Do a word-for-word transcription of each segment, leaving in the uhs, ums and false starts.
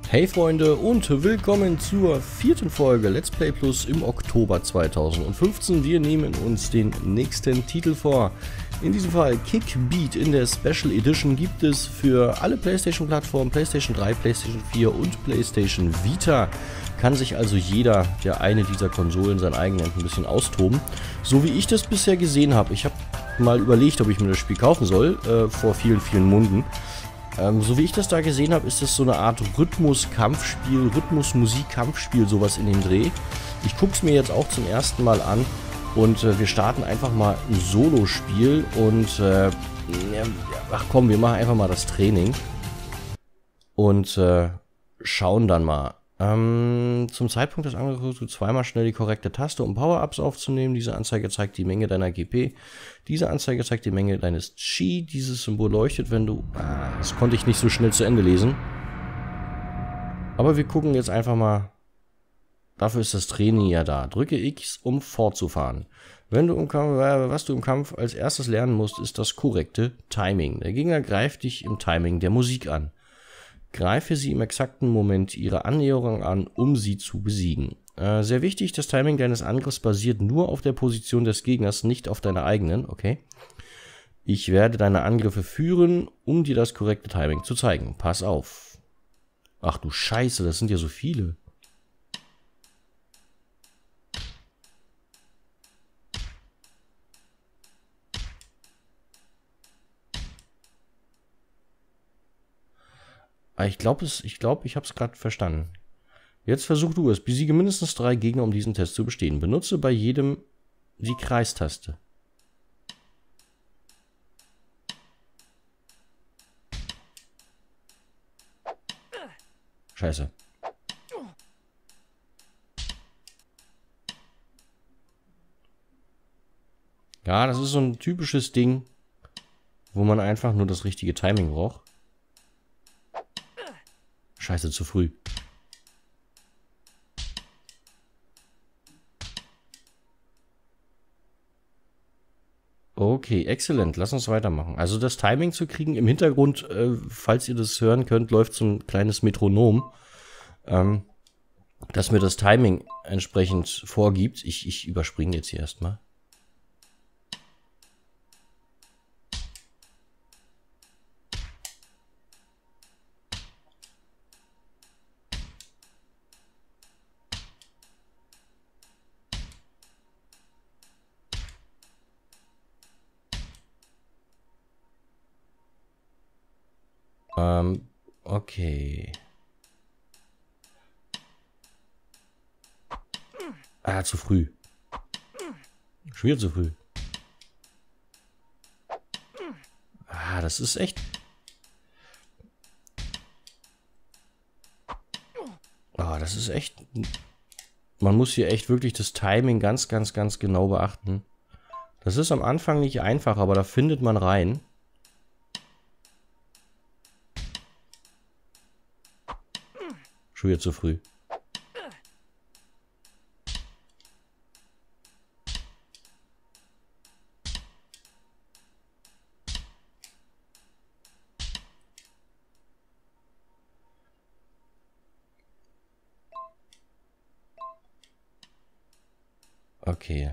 Hey Freunde und willkommen zur vierten Folge Let's Play Plus im Oktober zweitausendfünfzehn. Wir nehmen uns den nächsten Titel vor. In diesem Fall Kick Beat in der Special Edition gibt es für alle PlayStation-Plattformen, PlayStation drei, PlayStation vier und PlayStation Vita. Kann sich also jeder der eine dieser Konsolen sein eigenes ein bisschen austoben. So wie ich das bisher gesehen habe. Ich habe mal überlegt, ob ich mir das Spiel kaufen soll, äh, vor vielen, vielen Monaten. Ähm, so wie ich das da gesehen habe, ist das so eine Art Rhythmus-Kampfspiel, Rhythmus-Musik-Kampfspiel, sowas in dem Dreh. Ich gucke es mir jetzt auch zum ersten Mal an und äh, wir starten einfach mal ein Solo-Spiel und äh, ja, ach komm, wir machen einfach mal das Training und äh, schauen dann mal. Ähm, zum Zeitpunkt des Angriffs drückst du zweimal schnell die korrekte Taste, um Power-Ups aufzunehmen. Diese Anzeige zeigt die Menge deiner G P. Diese Anzeige zeigt die Menge deines Chi. Dieses Symbol leuchtet, wenn du... Ah, das konnte ich nicht so schnell zu Ende lesen. Aber wir gucken jetzt einfach mal. Dafür ist das Training ja da. Drücke X, um fortzufahren. Wenn du im Kampf, äh, was du im Kampf als erstes lernen musst, ist das korrekte Timing. Der Gegner greift dich im Timing der Musik an. Greife sie im exakten Moment ihrer Annäherung an, um sie zu besiegen. Äh, sehr wichtig, das Timing deines Angriffs basiert nur auf der Position des Gegners, nicht auf deiner eigenen, okay? Ich werde deine Angriffe führen, um dir das korrekte Timing zu zeigen. Pass auf. Ach du Scheiße, das sind ja so viele. Ich glaube, ich, glaub, ich habe es gerade verstanden. Jetzt versuch du es. Besiege mindestens drei Gegner, um diesen Test zu bestehen. Benutze bei jedem die Kreistaste. Scheiße. Ja, das ist so ein typisches Ding, wo man einfach nur das richtige Timing braucht. Scheiße, zu früh. Okay, exzellent. Lass uns weitermachen. Also das Timing zu kriegen, im Hintergrund, äh, falls ihr das hören könnt, läuft so ein kleines Metronom, ähm, das mir das Timing entsprechend vorgibt. Ich, ich überspringe jetzt hier erstmal. Ähm, okay. Ah, zu früh. Schon wieder zu früh. Ah, das ist echt... Ah, das ist echt... Man muss hier echt wirklich das Timing ganz, ganz, ganz genau beachten. Das ist am Anfang nicht einfach, aber da findet man rein. Schon wieder zu früh. Okay.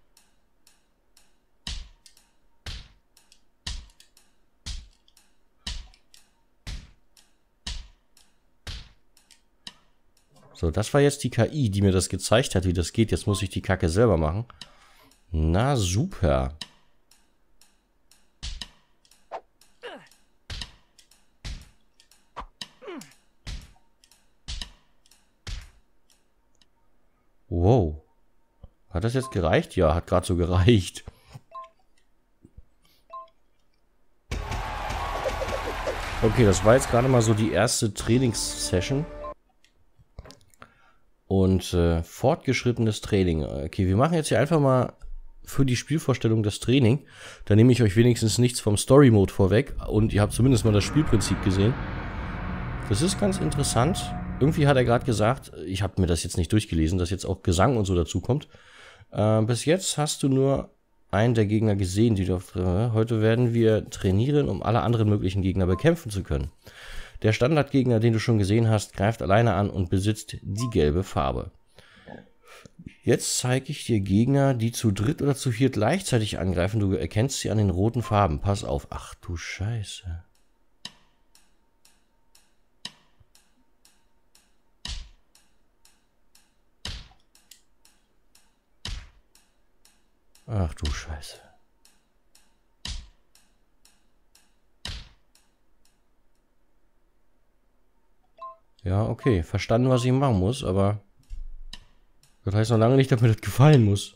So, das war jetzt die K I, die mir das gezeigt hat, wie das geht. Jetzt muss ich die Kacke selber machen. Na, super. Wow. Hat das jetzt gereicht? Ja, hat gerade so gereicht. Okay, das war jetzt gerade mal so die erste Trainingssession. Und äh, fortgeschrittenes Training. Okay, wir machen jetzt hier einfach mal für die Spielvorstellung das Training. Da nehme ich euch wenigstens nichts vom Story-Mode vorweg. Und ihr habt zumindest mal das Spielprinzip gesehen. Das ist ganz interessant. Irgendwie hat er gerade gesagt, ich habe mir das jetzt nicht durchgelesen, dass jetzt auch Gesang und so dazu kommt. Äh, bis jetzt hast du nur einen der Gegner gesehen, die du auf, äh, heute werden wir trainieren, um alle anderen möglichen Gegner bekämpfen zu können. Der Standardgegner, den du schon gesehen hast, greift alleine an und besitzt die gelbe Farbe. Jetzt zeige ich dir Gegner, die zu dritt oder zu viert gleichzeitig angreifen. Du erkennst sie an den roten Farben. Pass auf. Ach du Scheiße. Ach du Scheiße. Ja, okay. Verstanden, was ich machen muss, aber das heißt noch lange nicht, dass mir das gefallen muss.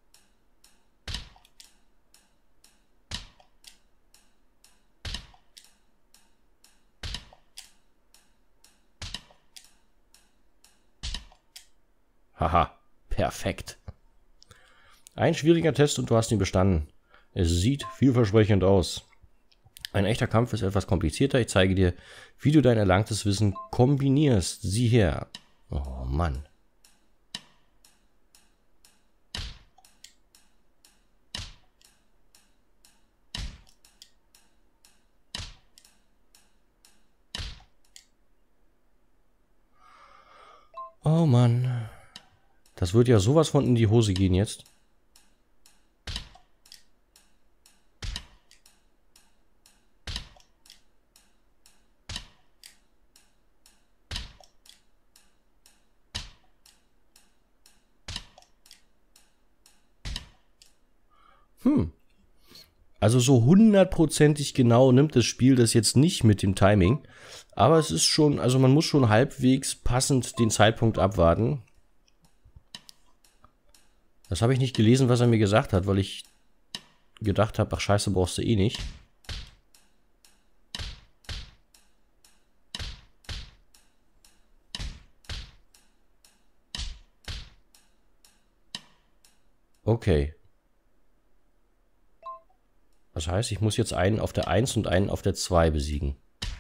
Haha, perfekt. Ein schwieriger Test und du hast ihn bestanden. Es sieht vielversprechend aus. Ein echter Kampf ist etwas komplizierter. Ich zeige dir, wie du dein erlangtes Wissen kombinierst. Sieh her. Oh Mann. Oh Mann. Das wird ja sowas von in die Hose gehen jetzt. Hm. Also so hundertprozentig genau nimmt das Spiel das jetzt nicht mit dem Timing. Aber es ist schon, also man muss schon halbwegs passend den Zeitpunkt abwarten. Das habe ich nicht gelesen, was er mir gesagt hat, weil ich gedacht habe, ach scheiße, brauchst du eh nicht. Okay. Das heißt, ich muss jetzt einen auf der eins und einen auf der zwei besiegen.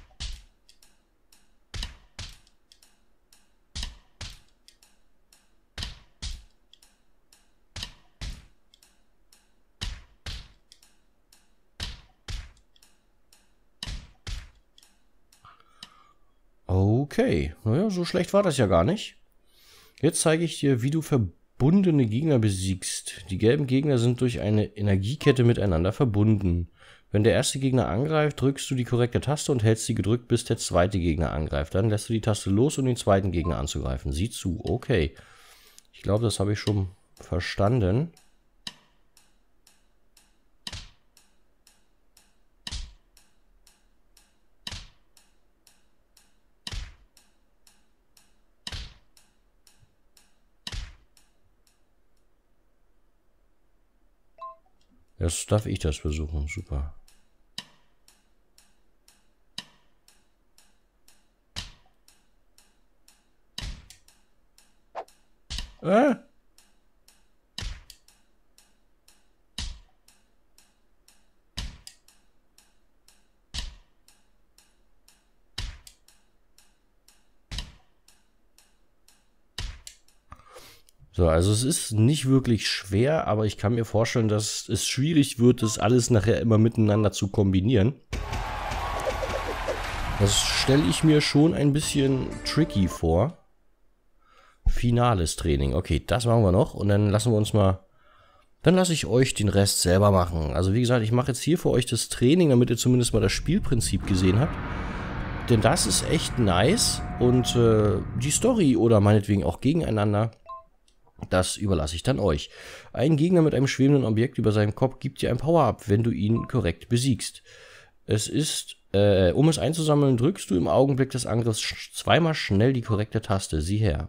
Okay, naja, so schlecht war das ja gar nicht. Jetzt zeige ich dir, wie du verbundene Gegner besiegst. Die gelben Gegner sind durch eine Energiekette miteinander verbunden. Wenn der erste Gegner angreift, drückst du die korrekte Taste und hältst sie gedrückt, bis der zweite Gegner angreift. Dann lässt du die Taste los, um den zweiten Gegner anzugreifen. Sieh zu, okay. Ich glaube, das habe ich schon verstanden. Jetzt darf ich das versuchen, super. Äh? So, also es ist nicht wirklich schwer, aber ich kann mir vorstellen, dass es schwierig wird, das alles nachher immer miteinander zu kombinieren. Das stelle ich mir schon ein bisschen tricky vor. Finales Training. Okay, das machen wir noch und dann lassen wir uns mal... Dann lasse ich euch den Rest selber machen. Also wie gesagt, ich mache jetzt hier für euch das Training, damit ihr zumindest mal das Spielprinzip gesehen habt. Denn das ist echt nice und äh, die Story oder meinetwegen auch gegeneinander... Das überlasse ich dann euch. Ein Gegner mit einem schwebenden Objekt über seinem Kopf gibt dir ein Power-Up, wenn du ihn korrekt besiegst. Es ist, äh, um es einzusammeln, drückst du im Augenblick des Angriffs zweimal schnell die korrekte Taste. Sieh her.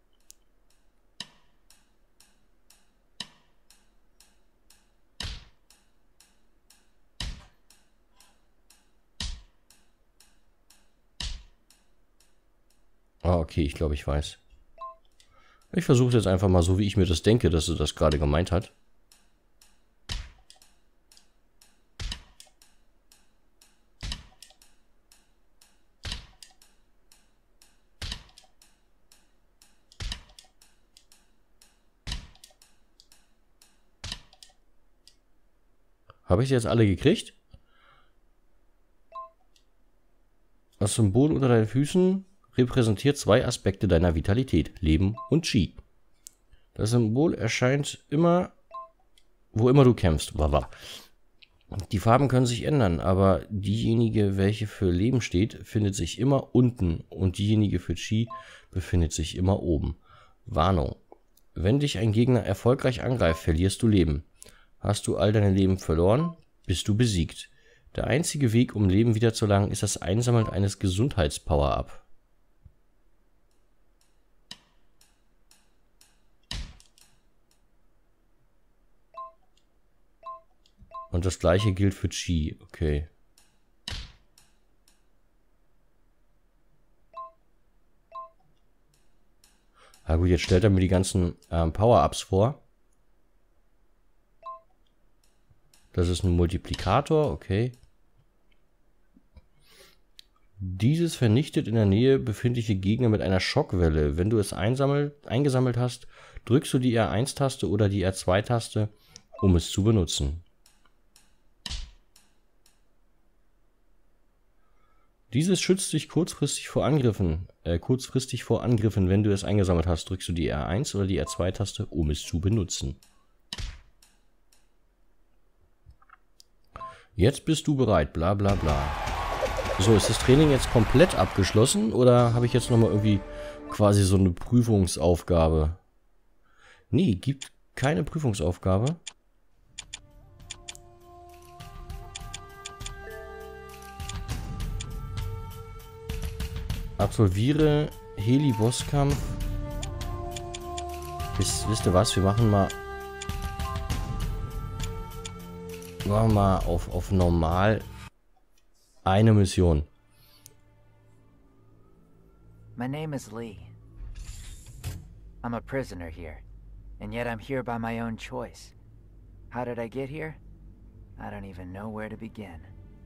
Ah, okay, ich glaube, ich weiß. Ich versuche jetzt einfach mal so, wie ich mir das denke, dass er das gerade gemeint hat. Habe ich sie jetzt alle gekriegt? Das Symbol unter deinen Füßen repräsentiert zwei Aspekte deiner Vitalität, Leben und Qi. Das Symbol erscheint immer, wo immer du kämpfst. Wawa. Die Farben können sich ändern, aber diejenige, welche für Leben steht, findet sich immer unten und diejenige für Qi befindet sich immer oben. Warnung. Wenn dich ein Gegner erfolgreich angreift, verlierst du Leben. Hast du all deine Leben verloren, bist du besiegt. Der einzige Weg, um Leben wiederzuerlangen, ist das Einsammeln eines Gesundheits-Power-Up. Und das gleiche gilt für Qi. Okay. Na gut, jetzt stellt er mir die ganzen ähm, Power-Ups vor. Das ist ein Multiplikator, okay. Dieses vernichtet in der Nähe befindliche Gegner mit einer Schockwelle. Wenn du es einsammelt, eingesammelt hast, drückst du die R eins Taste oder die R zwei Taste, um es zu benutzen. Dieses schützt dich kurzfristig vor Angriffen. Äh, kurzfristig vor Angriffen. Wenn du es eingesammelt hast, drückst du die R eins oder die R zwei Taste, um es zu benutzen. Jetzt bist du bereit, bla bla bla. So, ist das Training jetzt komplett abgeschlossen oder habe ich jetzt nochmal irgendwie quasi so eine Prüfungsaufgabe? Nee, gibt keine Prüfungsaufgabe. Absolviere Heli-Bosskampf. Wisst, wisst ihr was? Wir machen mal. Machen wir mal auf, auf normal eine Mission. My name is Lee. I'm a prisoner here, and yet I'm here by my own choice. How did I get here? I don't even know where to begin.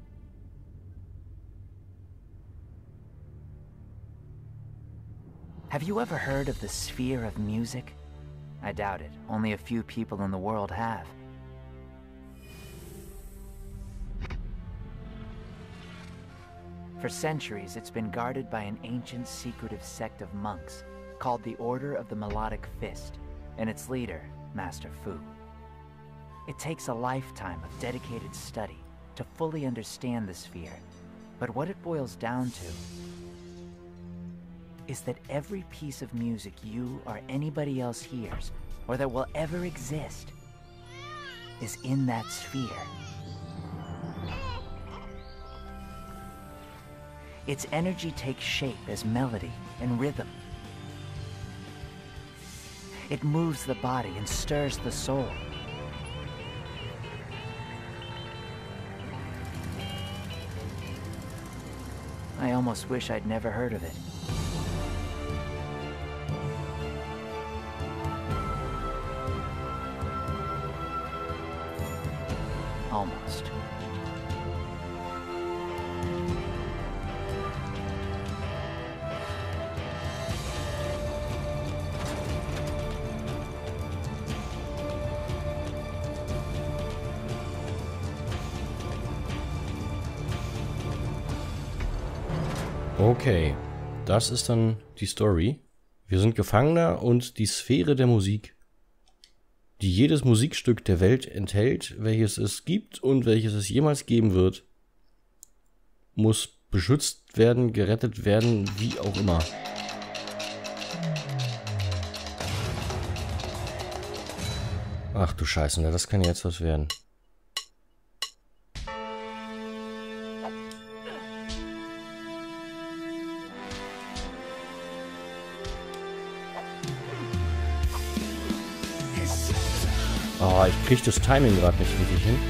Have you ever heard of the sphere of music? I doubt it. Only a few people in the world have. For centuries, it's been guarded by an ancient, secretive sect of monks called the Order of the Melodic Fist, and its leader, Master Fu. It takes a lifetime of dedicated study to fully understand the sphere, but what it boils down to is that every piece of music you or anybody else hears, or that will ever exist, is in that sphere. Its energy takes shape as melody and rhythm. It moves the body and stirs the soul. I almost wish I'd never heard of it. Almost. Okay, das ist dann die Story. Wir sind Gefangener und die Sphäre der Musik, die jedes Musikstück der Welt enthält, welches es gibt und welches es jemals geben wird, muss beschützt werden, gerettet werden, wie auch immer. Ach du Scheiße, das kann jetzt was werden. Oh, ich krieg das Timing gerade nicht richtig hin.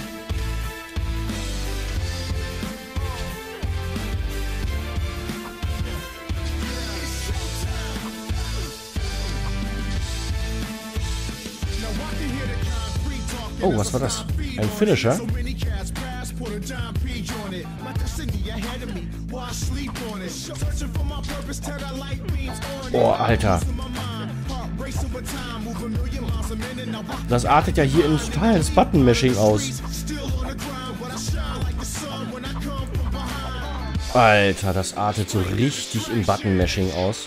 Oh, was war das? Ein Finisher? Oh, Alter. Das artet ja hier in totales Button-Mashing aus. Alter, das artet so richtig im Button-Mashing aus.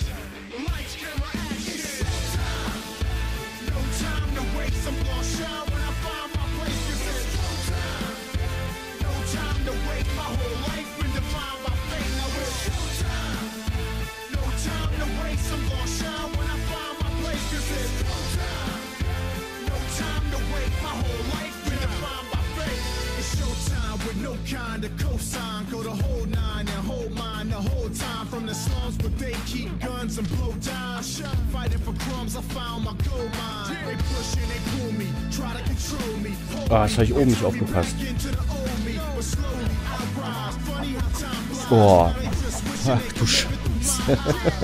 Ah, das habe ich oben nicht aufgepasst. Oh. Ach du Scheiße.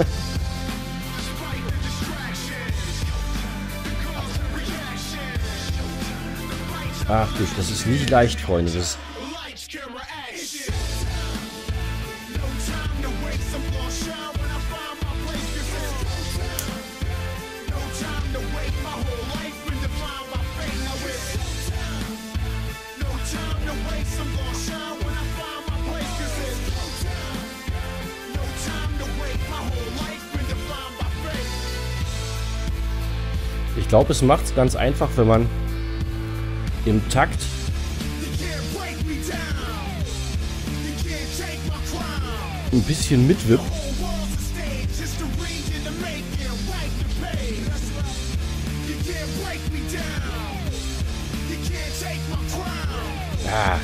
Ach du, das ist nicht leicht, Freunde. Das ist Ich glaube, es macht es ganz einfach, wenn man im Takt ein bisschen mitwippt. Ja.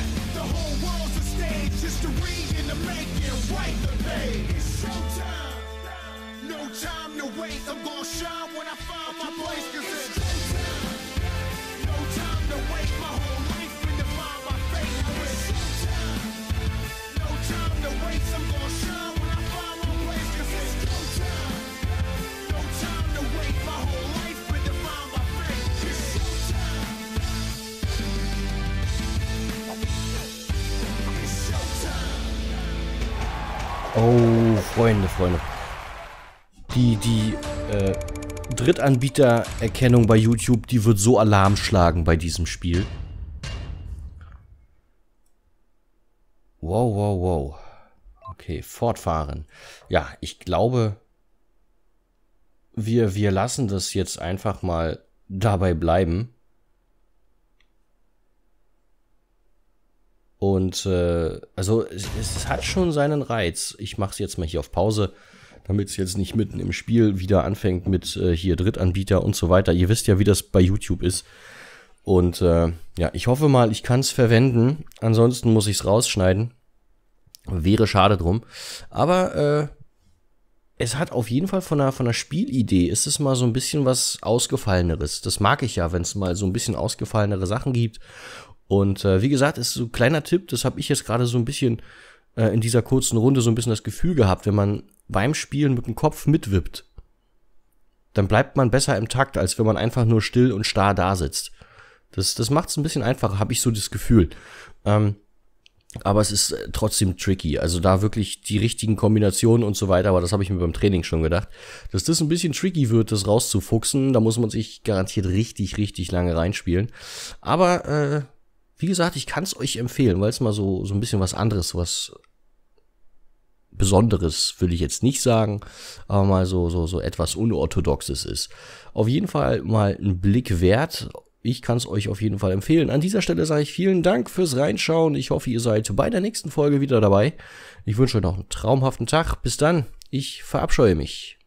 Oh, Freunde, Freunde. Die, die äh, Drittanbietererkennung bei YouTube, die wird so Alarm schlagen bei diesem Spiel. Wow, wow, wow. Okay, fortfahren. Ja, ich glaube, wir, wir lassen das jetzt einfach mal dabei bleiben. Und, äh, also, es, es hat schon seinen Reiz. Ich mache es jetzt mal hier auf Pause, damit es jetzt nicht mitten im Spiel wieder anfängt mit äh, hier Drittanbieter und so weiter. Ihr wisst ja, wie das bei YouTube ist. Und, äh, ja, ich hoffe mal, ich kann es verwenden. Ansonsten muss ich es rausschneiden. Wäre schade drum. Aber, äh, es hat auf jeden Fall von der, von der Spielidee, ist es mal so ein bisschen was Ausgefalleneres. Das mag ich ja, wenn es mal so ein bisschen ausgefallenere Sachen gibt. Und äh, wie gesagt, ist so ein kleiner Tipp, das habe ich jetzt gerade so ein bisschen äh, in dieser kurzen Runde so ein bisschen das Gefühl gehabt, wenn man beim Spielen mit dem Kopf mitwippt, dann bleibt man besser im Takt, als wenn man einfach nur still und starr da sitzt. Das, das macht es ein bisschen einfacher, habe ich so das Gefühl. Ähm, aber es ist äh, trotzdem tricky, also da wirklich die richtigen Kombinationen und so weiter, aber das habe ich mir beim Training schon gedacht, dass das ein bisschen tricky wird, das rauszufuchsen, da muss man sich garantiert richtig, richtig lange reinspielen. Aber, äh, wie gesagt, ich kann es euch empfehlen, weil es mal so, so ein bisschen was anderes, was Besonderes, will ich jetzt nicht sagen, aber mal so, so, so etwas Unorthodoxes ist. Auf jeden Fall mal einen Blick wert. Ich kann es euch auf jeden Fall empfehlen. An dieser Stelle sage ich vielen Dank fürs Reinschauen. Ich hoffe, ihr seid bei der nächsten Folge wieder dabei. Ich wünsche euch noch einen traumhaften Tag. Bis dann. Ich verabscheue mich.